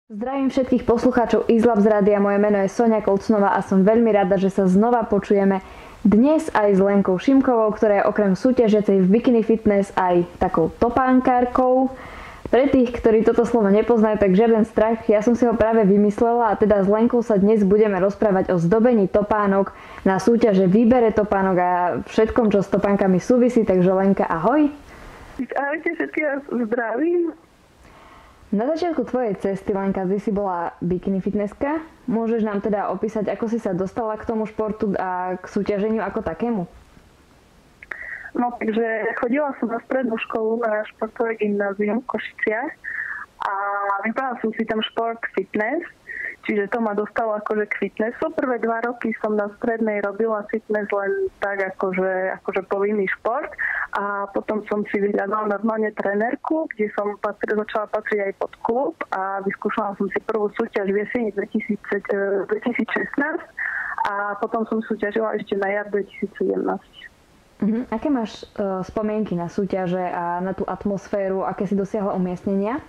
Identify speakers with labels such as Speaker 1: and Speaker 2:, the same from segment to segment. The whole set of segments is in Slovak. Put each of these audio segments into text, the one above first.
Speaker 1: Zdravím všetkých poslucháčov Izlab z rádia, moje meno je Sonia Kolcnová a som veľmi rada, že sa znova počujeme dnes aj s Lenkou Šimkovou, ktorá je okrem súťažiacej v Bikini Fitness aj takou topánkárkou. Pre tých, ktorí toto slovo nepoznajú, tak žiaden strach, ja som si ho práve vymyslela a teda s Lenkou sa dnes budeme rozprávať o zdobení topánok na súťaže, výbere topánok a všetkom, čo s topánkami súvisí, takže Lenka, ahoj.
Speaker 2: Ahojte, všetky vás zdravím.
Speaker 1: Na začiatku tvojej cesty, Lenka, ty si bola bikini fitnesska. Môžeš nám teda opísať, ako si sa dostala k tomu športu a k súťaženiu ako takému?
Speaker 2: No, takže chodila som na strednú školu na športové gymnázium v Košiciach a vybrala som si tam šport fitness, čiže to ma dostalo akože k fitnessu. Prvé 2 roky som na strednej robila fitness len tak akože povinný šport a potom som si vyhľadala normálne trenérku, kde som začala patriť aj pod klub a vyskúšala som si prvú súťaž v jeseni 2016 a potom som súťažila ešte na jar 2017.
Speaker 1: Aké máš spomienky na súťaže a na tú atmosféru, aké si dosiahla umiestnenia?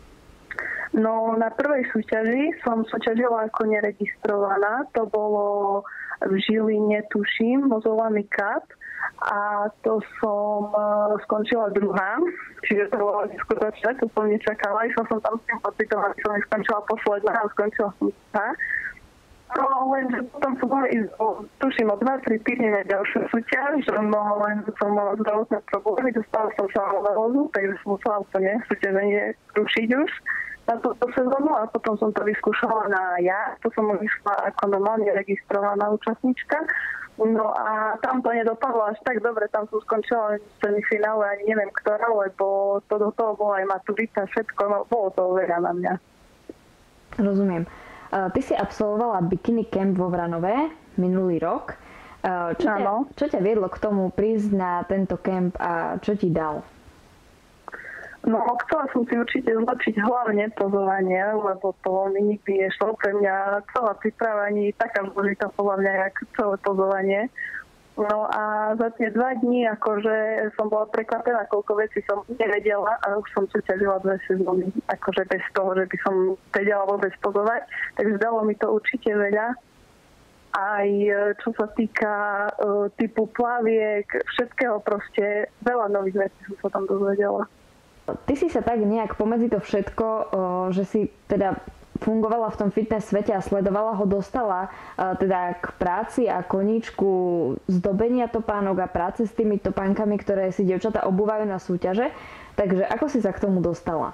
Speaker 2: No, na prvej súťaži som súťažila ako neregistrovaná. To bolo v Žiline, tuším, Mozolany Cup. A to som skončila druhá. Čiže to bolo neskutočné, to som nečakala. Išla som tam s tým pocitom, aby som skončila posledná a skončila som druhá. No, lenže potom som mohla ísť, tuším, o 2-3 týždne na ďalšiu súťaž, no len som mala zdravotné problémy, dostala som sa na vozu, takže som musela úplne súťaženie rušiť už na túto sezónu a potom som to vyskúšala na jar, to som išla ako normálne registrovaná účastníčka. No a tam to nedopadlo až tak dobre, tam som skončila v semifinále, ani neviem ktorá, lebo to do toho bola aj maturita, všetko, no bolo to veľa na mňa.
Speaker 1: Rozumiem. Ty si absolvovala Bikini Camp vo Vranové minulý rok. Čo ťa viedlo k tomu prísť na tento kemp a čo ti dal?
Speaker 2: No, chcela som si určite zlepšiť hlavne pozovanie, lebo to mi nikdy nešlo. Pre mňa celá príprava nie je taká zložitá podľa mňa, jak celé pozovanie. No a za tie 2 dní akože som bola prekvapená, koľko vecí som nevedela a už som súťažila 2 sezóny, akože bez toho, že by som vedela vôbec pozovať. Takže dalo mi to určite veľa. Aj čo sa týka typu plaviek, všetkého proste, veľa nových vecí som sa tam dozvedela.
Speaker 1: Ty si sa tak nejak pomedzi to všetko, že si teda fungovala v tom fitness svete a sledovala ho, dostala teda k práci a koníčku zdobenia topánok a práce s tými topánkami, ktoré si dievčatá obúvajú na súťaže. Takže ako si sa k tomu dostala?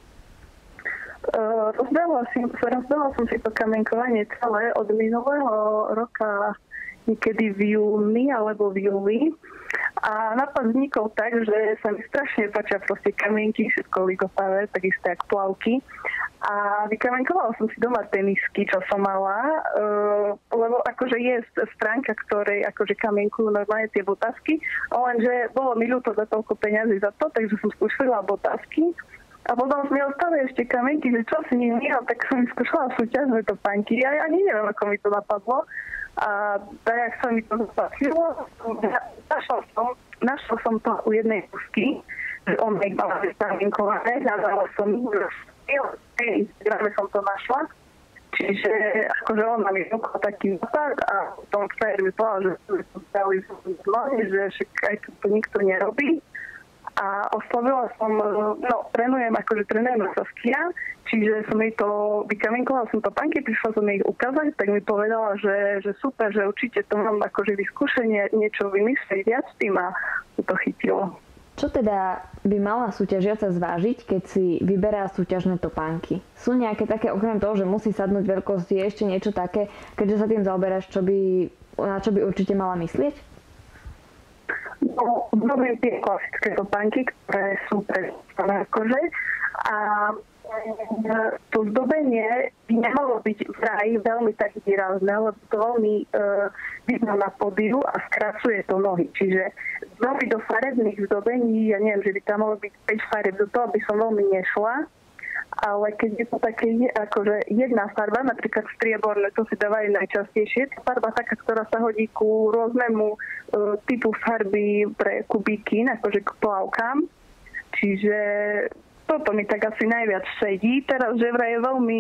Speaker 2: Rozdala som si to kamienkovanie celé od minulého roka, niekedy v júni alebo v júli. A nápad vznikol tak, že sa mi strašne páčia proste kamienky, všetko ligopavé, takisto jak plavky. A vykamienkovala som si doma tenisky, čo som mala, lebo akože je stránka, ktorej akože kamienkujú normálne tie botázky, lenže bolo mi ľúto za toľko peňazí za to, takže som skúšala botázky. A potom mi ostali ešte kamienky, že čo si nimi, tak som skúšala súťažné topánky. Ja ani neviem, ako mi to napadlo. A tak, jak sa mi to zapáčilo, našla som to u jednej pusky, že on ich mala vykaminkované, hľadala som v Instagrame som to našla. Čiže akože on ma mi ukol taký nápad a potom frajer mi povedal, že som stali že však aj to nikto nerobí. A oslovila som, trénujem na Saskia, čiže som jej to vykaminkovala, som to panky, prišla som jej ukázať, tak mi povedala, že super, že určite to mám akože vyskúšenie, niečo vymyslieť viac tým a to chytilo.
Speaker 1: Čo teda by mala súťažiaca zvážiť, keď si vyberá súťažné topánky? Sú nejaké také, okrem toho, že musí sadnúť veľkosť, je ešte niečo také, keďže sa tým zaoberáš, na čo by určite mala myslieť?
Speaker 2: No, robím tie klasické topánky, ktoré sú predstavené akože. A to zdobenie by nemalo byť vraj veľmi tak výrazné, lebo to veľmi vidno na pódiu a skracuje to nohy. Čiže veľmi do farebných zdobení, ja neviem, že by tam malo byť 5 fareb, do toho by som veľmi nešla. Ale keď je to také akože jedna farba, napríklad strieborné, to si dávajú najčastejšie. Tá farba taká, ktorá sa hodí ku rôznemu typu farby pre kubíky, akože k plavkám. Čiže toto mi tak asi najviac sedí. Teraz, že vraj je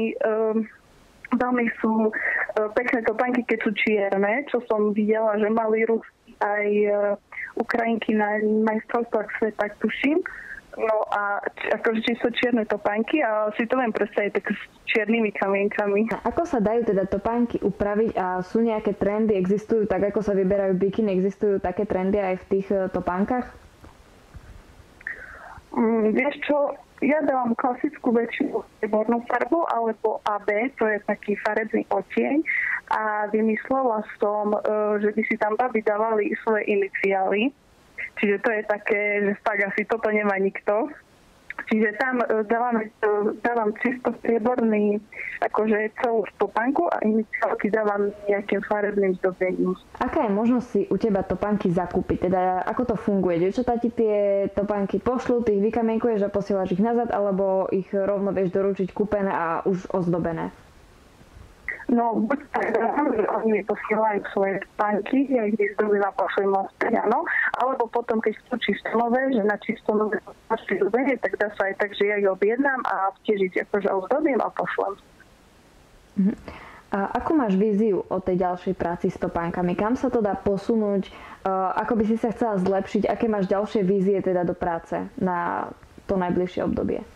Speaker 2: veľmi sú pekné topánky, keď sú čierne, čo som videla, že mali Rusky aj Ukrajinky na majstrovstvách sveta, tuším. No a akože či sú čierne topánky a si to viem predstaviť tak s čiernymi kamienkami.
Speaker 1: A ako sa dajú teda topánky upraviť a sú nejaké trendy, existujú tak, ako sa vyberajú bikiny, existujú také trendy aj v tých topánkach?
Speaker 2: Vieš čo, ja dávam klasickú väčšinu striebornú farbu alebo AB, to je taký farebný odtieň a vymyslela som, že by si tam baby dávali svoje iniciály. Čiže to je také, že fakt asi toto nemá nikto. Čiže tam dávam čisto strieborný, akože celú topánku a iniciálky dávam nejakým farebným zdobením.
Speaker 1: Aká je možnosť si u teba topánky zakúpiť? Teda ako to funguje? Dievčatá ti tie topánky pošlú, ty ich vykamienkuješ a posielaš ich nazad, alebo ich rovno vieš doručiť kúpené a už ozdobené?
Speaker 2: No, buď tak, že oni mi posielajú svoje topánky, ja ich vyzdobím a pošlem naspäť, áno. Alebo potom, keď chcú čistonové, že na čistonové zdobenie, tak dá sa aj tak, že ja ich objednám a tiež ich akože ozdobím a pošlem.
Speaker 1: A ako máš víziu o tej ďalšej práci s topánkami? Kam sa to dá posunúť? Ako by si sa chcela zlepšiť? Aké máš ďalšie vízie teda do práce na to najbližšie obdobie?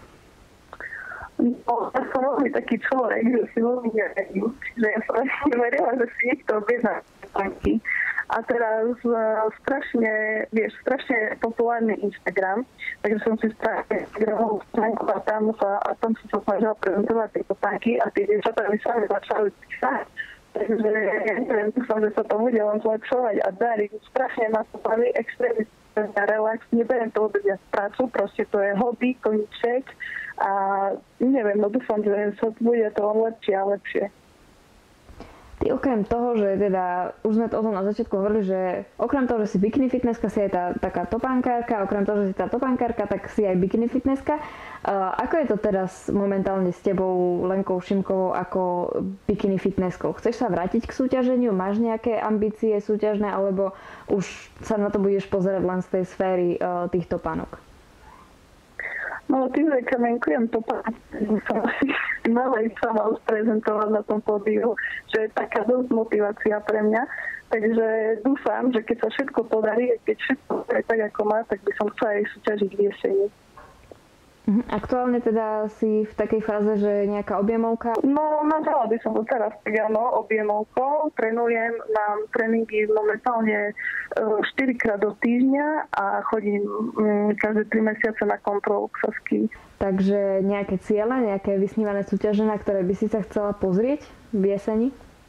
Speaker 2: No, ja som veľmi taký človek, že si veľmi neverím. Čiže ja som asi neverila, že si niekto objedná topánky. A teraz strašne populárny Instagram, takže som si spravila Instagramovú stránku a tam som sa snažila prezentovať tie topánky a tie dievčatá mi sami začali písať. Takže ja neviem, dúfam, že sa to bude len zlepšovať a dariť. Strašne ma to baví, extrémne relax, neberiem to vôbec ja prácu, proste to je hobby, koníček a neviem, no dúfam, že sa bude to lepšie a lepšie.
Speaker 1: Ty okrem toho, že teda, už sme to o tom na začiatku hovorili, že okrem toho, že si bikini fitnesska, si aj tá taká topánkárka, okrem toho, že si tá topánkárka, tak si aj bikini fitnesska. Ako je to teraz momentálne s tebou, Lenkou Šimkovou, ako bikini fitnesskou? Chceš sa vrátiť k súťaženiu? Máš nejaké ambície súťažné, alebo už sa na to budeš pozerať len z tej sféry tých topánok?
Speaker 2: No, tým, že kamenkujem topánky, som malej sama už prezentovať na tom pódiu, že je taká dosť motivácia pre mňa. Takže dúfam, že keď sa všetko podarí, keď všetko je tak, ako má, tak by som chcela aj súťažiť v jeseni.
Speaker 1: Aktuálne teda si v takej fáze, že nejaká objemovka?
Speaker 2: No, nazvala by som to teraz tak, áno, objemovkou. Trénujem, mám tréningy momentálne 4-krát do týždňa a chodím každé 3 mesiace na kontrolu k sasky.
Speaker 1: Takže nejaké ciele, nejaké vysnívané súťaže, na ktoré by si sa chcela pozrieť v jeseni?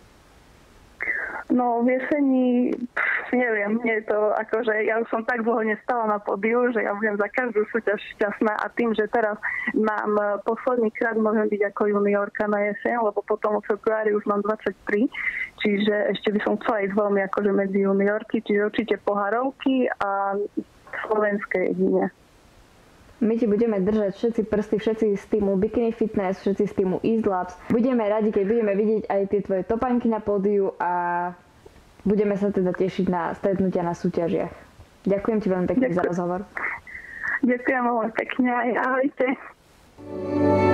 Speaker 2: No, v jeseni, neviem, nie je to akože, ja už som tak dlho nestala na pódiu, že ja budem za každú súťaž šťastná a tým, že teraz mám posledný krát môžem byť ako juniorka na jeseň, lebo potom v februári už mám 23, čiže ešte by som chcela ísť veľmi akože medzi juniorky, čiže určite pohárovky a slovenské jedine.
Speaker 1: My ti budeme držať všetci prsty, všetci z týmu Bikini Fitness, všetci z týmu Ease Labs. Budeme radi, keď budeme vidieť aj tie tvoje topánky na pódiu a budeme sa teda tešiť na stretnutia na súťažiach. Ďakujem ti veľmi pekne za rozhovor.
Speaker 2: Ďakujem veľmi pekne aj ahojte.